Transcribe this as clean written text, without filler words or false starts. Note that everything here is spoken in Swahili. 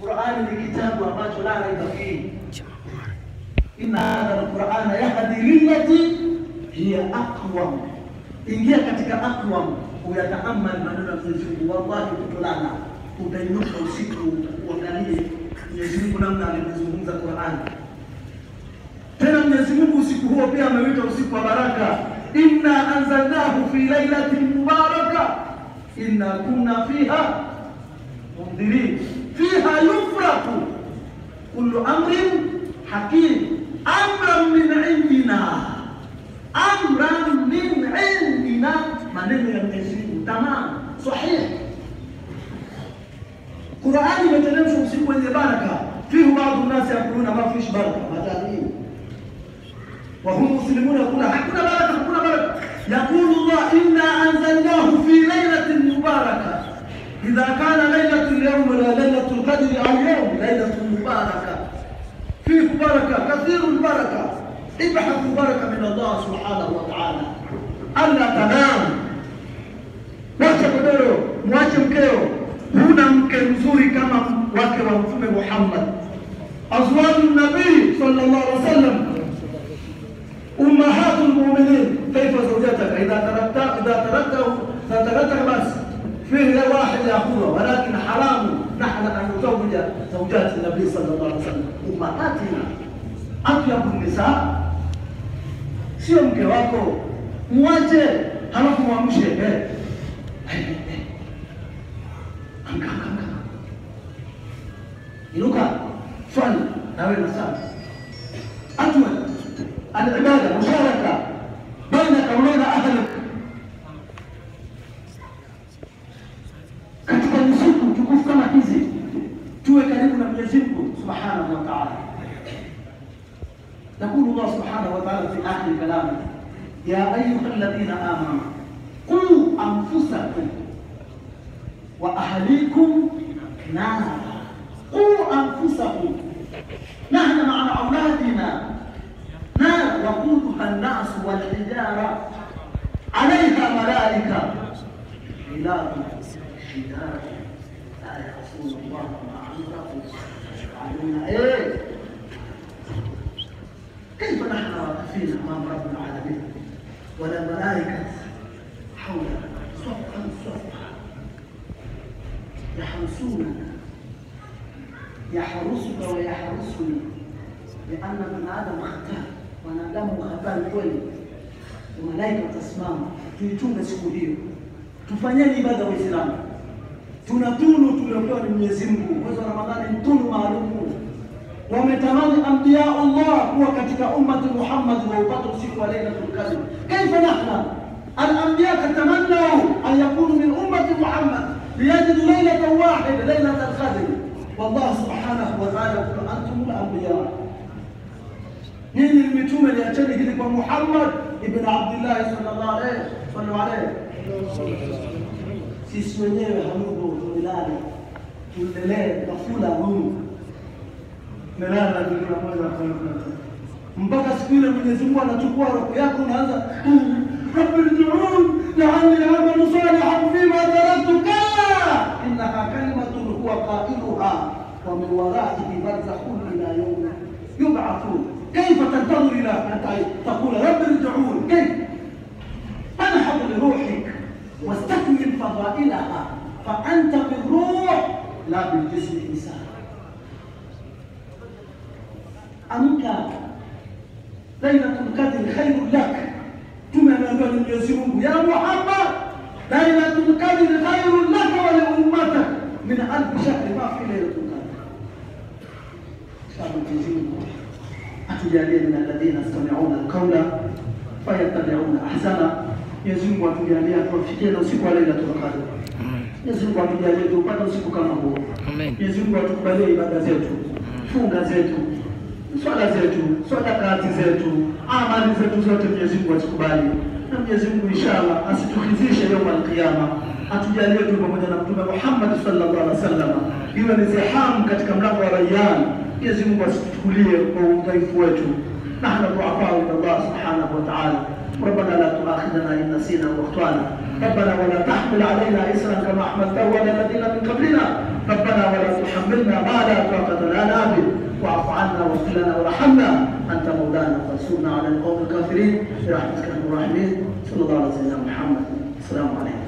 Qur'ani ni kitabu ambacho la raiba fihi. Inna hadha al-Qur'ana yahdi lillati hiya aqwam. Ingia katika aqwam, uyataamal maneno ya Mwenyezi Mungu. Wallahi kutolana utainuka usiku uangalie Mwenyezi Mungu namna alivyozungumza Qur'ani. Tena Mwenyezi Mungu usiku huo pia ameuita usiku wa baraka. Inna anzalnahu fi lailatin mubaraka inna kunna fiha mundhirin fiha yufraqu kullu amrin hakim amran min indina, amran min indina. Maneno ya Mwenyezi Mungu tamam sahihi. Qur'ani imeteremshwa usiku wenye baraka. Fihi baadhi nasi yakuluna ma fish baraka madani wa hum muslimuna yakuna hakuna baraka, hakuna baraka. Yaqulu Allah inna anzalnahu fi laylatin mubarakah idha kana laylatul yawm la laylatul qadri al-yawm laylatul mubarakah fihi baraka kathirul baraka. ibhathu baraka min Allah subhanahu wa ta'ala. alla tanam, wacha godoro, mwache mkeo. Huna mke mzuri kama wake wa Mtume Muhammad. Azwajun Nabii sallallahu alaihi wasallam ummahatul mu'minin. Kaifa zawjataka idha taraktahu bas fihi wahid yaqulu walakin haramu nahnu an nuzawwija zawjati Nabii sallallahu alaihi wasallam ummahatina atyabun nisa. Sio mke wako, mwache halafu muamshe inuka swali na wewe nasali. Atwa al-ibada musharaka bainaka wa baina ahlik. Katika siku tukufu kama hizi tuwe karibu na Mwenyezi Mungu Subhanahu wa Ta'ala. يقول الله سبحانه وتعالى في آخر كلامه يا أيها الذين آمنوا قوا أنفسكم وأهليكم نارا. قوا أنفسكم، نحن مع أولادنا نار وقودها الناس والحجارة عليها ملائكة غلاظ شداد لا يعصون الله ما أمرهم ويفعلون كيف نحن واقفين أمام رب العالمين ولا ملائكة حولنا صفحا صفحا يحرسوننا، يحرسك ويحرسني، لأن من آدم خطأ wanadamu habari kweli. Malaika tasimama, tuichunge siku hiyo. Tufanyeni ibada Waislamu. Tuna tunu tuliopewa ni Mwenyezi Mungu. Mwezi wa Ramadhani ni tunu maalumu. Wametamani anbiya Allah kuwa katika ummati Muhammad wa upate usiku wa Lailatul Qadr. Kaifa nahna al-anbiya tatamannau an yakunu min ummati Muhammad liyajidu laylatan wahida laylatul qadr. Wallah subhanahu wa ta'ala yaqulu antum al-anbiya. Nini mitume liacheni hili kwa Muhammad ibn Abdullah sallallahu alayhi. Sisi wenyewe hamudu tulilala tuendelee kufula Mungu melala bila moja mpaka siku ile Mwenyezi Mungu anachukua roho yako, unaanza rabbi'un la'alli a'malu salihan fima taraktu kalla innaha kalimatun huwa qailuha wa min wara'ihi barzakhun ila yawm yub'athun. كيف تنتظر إلى أن تقول رب ارجعون؟ كيف؟ انهض لروحك واستكمل فضائلها فأنت بالروح لا بالجسم الإنسان. أنت ليلة القدر خير لك. كما نقول اليوم يا محمد ليلة القدر خير لك ولأمتك من 1000 شهر ما في ليلة القدر. atujalie min alladhina yastami'una alqawla fayattabi'una ahsana. Mwenyezi Mungu atujalie tufikie na usiku wa Lailatul Qadr. Mwenyezi Mungu atujalie tupate usiku kama huo. Mwenyezi Mungu atukubalie ibada zetu, funga zetu, swala zetu, sadakati zetu, amali zetu zote Mwenyezi Mungu atukubali. Na Mwenyezi Mungu inshallah asitukhizishe يوم القيامة. Atujalie tu pamoja na Mtume Muhammad sallallahu alaihi wasallam iwe ni zihamu katika mlango wa Rayyan. Mwenyezi Mungu asitukulie kwa udhaifu wetu. Nahnu du'afa ila Allah subhanahu wa ta'ala. ربنا لا تؤاخذنا إن نسينا واخطأنا. ربنا ولا تحمل علينا إصرا كما حملته على الذين من قبلنا. ربنا ولا تحمل وتحملنا ما لا طاقة لنا به، واعف عنا واغفر لنا وارحمنا، أنت مولانا فانصرنا على القوم الكافرين برحمتك يا أرحم الراحمين. صلى الله على سيدنا محمد. السلام عليكم.